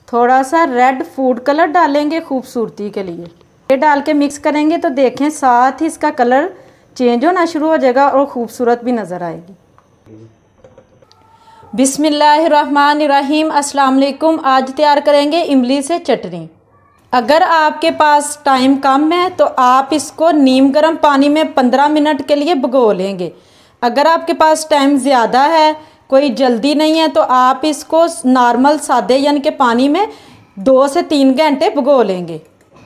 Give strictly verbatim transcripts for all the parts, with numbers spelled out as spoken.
थोड़ा सा red food colour डालेंगे खूबसूरती के लिए। ये डाल के मिक्स करेंगे तो देखें साथ ही इसका कलर चेंज होना शुरू हो जाएगा और ख़ूबसूरत भी नज़र आएगी। बिस्मिल्लाहिर्रहमानिर्रहीम, अस्सलाम वालेकुम। आज तैयार करेंगे इमली से चटनी। अगर आपके पास टाइम कम है तो आप इसको नीम गर्म पानी में पंद्रह मिनट के लिए भिगो लेंगे। अगर आपके पास टाइम ज़्यादा है, कोई जल्दी नहीं है, तो आप इसको नॉर्मल सादे यानी कि पानी में दो से तीन घंटे भिगो लेंगे।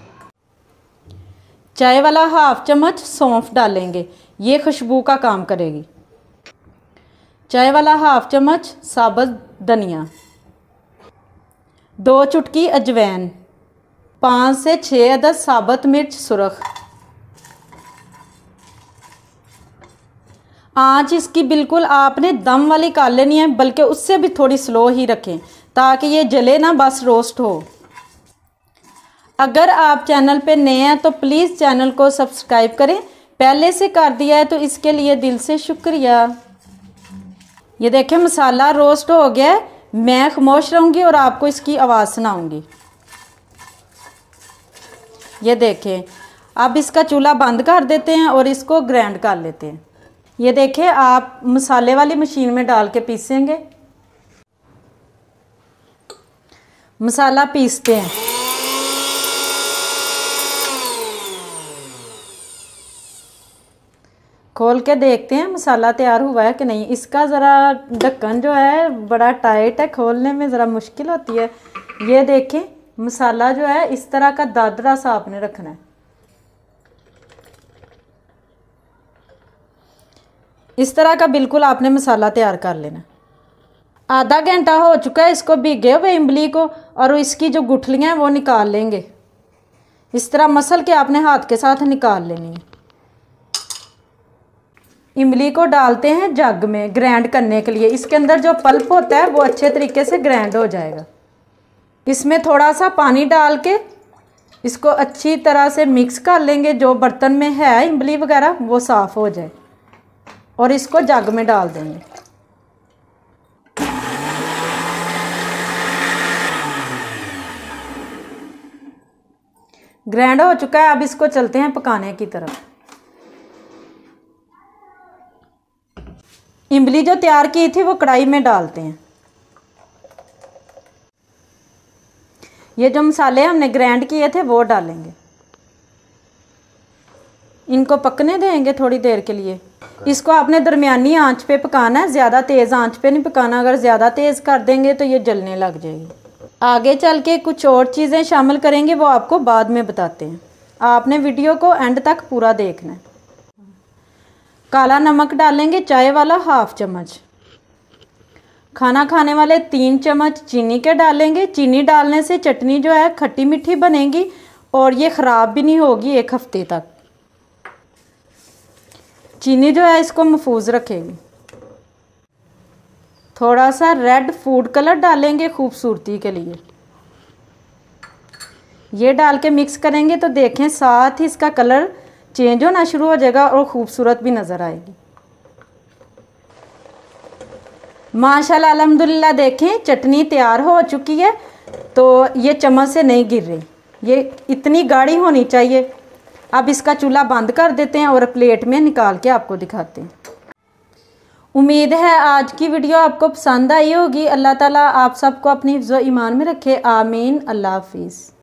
चाय वाला हाफ चम्मच सौंफ डालेंगे, ये खुशबू का काम करेगी। चाय वाला हाफ चम्मच साबुत धनिया, दो चुटकी अजवाइन, पाँच से छः अदद साबुत मिर्च सुरख। आँच इसकी बिल्कुल आपने दम वाली कर लेनी है, बल्कि उससे भी थोड़ी स्लो ही रखें ताकि ये जले ना, बस रोस्ट हो। अगर आप चैनल पे नए हैं तो प्लीज़ चैनल को सब्सक्राइब करें, पहले से कर दिया है तो इसके लिए दिल से शुक्रिया। ये देखें मसाला रोस्ट हो गया है, मैं खामोश रहूँगी और आपको इसकी आवाज़ सुनाऊँगी। ये देखें, अब इसका चूल्हा बंद कर देते हैं और इसको ग्राइंड कर लेते हैं। ये देखें, आप मसाले वाली मशीन में डाल के पीसेंगे। मसाला पीसते हैं। खोल के देखते हैं मसाला तैयार हुआ है कि नहीं। इसका ज़रा ढक्कन जो है बड़ा टाइट है, खोलने में ज़रा मुश्किल होती है। ये देखें, मसाला जो है इस तरह का दादरा सा आपने रखना है। इस तरह का बिल्कुल आपने मसाला तैयार कर लेना। आधा घंटा हो चुका है इसको भीगे हुए इमली को, और इसकी जो गुठलियाँ हैं वो निकाल लेंगे। इस तरह मसल के आपने हाथ के साथ निकाल लेनी है। इमली को डालते हैं जग में ग्राइंड करने के लिए। इसके अंदर जो पल्प होता है वो अच्छे तरीके से ग्राइंड हो जाएगा। इसमें थोड़ा सा पानी डाल के इसको अच्छी तरह से मिक्स कर लेंगे। जो बर्तन में है इमली वगैरह वो साफ़ हो जाए, और इसको जग में डाल देंगे। ग्राइंड हो चुका है, अब इसको चलते हैं पकाने की तरफ। इमली जो तैयार की थी वो कढ़ाई में डालते हैं। ये जो मसाले हमने ग्राइंड किए थे वो डालेंगे। इनको पकने देंगे थोड़ी देर के लिए। इसको आपने दरमियानी आंच पे पकाना है, ज़्यादा तेज़ आंच पे नहीं पकाना। अगर ज़्यादा तेज़ कर देंगे तो ये जलने लग जाएगी। आगे चल के कुछ और चीज़ें शामिल करेंगे, वो आपको बाद में बताते हैं। आपने वीडियो को एंड तक पूरा देखना है। काला नमक डालेंगे चाय वाला हाफ चम्मच। खाना खाने वाले तीन चम्मच चीनी के डालेंगे। चीनी डालने से चटनी जो है खट्टी मीठी बनेगी और ये ख़राब भी नहीं होगी एक हफ्ते तक। चीनी जो है इसको महफूज रखेगी। थोड़ा सा रेड फूड कलर डालेंगे खूबसूरती के लिए। ये डाल के मिक्स करेंगे तो देखें साथ ही इसका कलर चेंज होना शुरू हो जाएगा और ख़ूबसूरत भी नज़र आएगी। माशाल्लाह अल्हम्दुलिल्लाह, देखें चटनी तैयार हो चुकी है। तो ये चम्मच से नहीं गिर रही, ये इतनी गाढ़ी होनी चाहिए। अब इसका चूल्हा बंद कर देते हैं और प्लेट में निकाल के आपको दिखाते हैं। उम्मीद है आज की वीडियो आपको पसंद आई होगी। अल्लाह ताला आप सबको अपनी हिफ्ज़ व ईमान में रखे। आमीन। अल्लाह हाफिज़।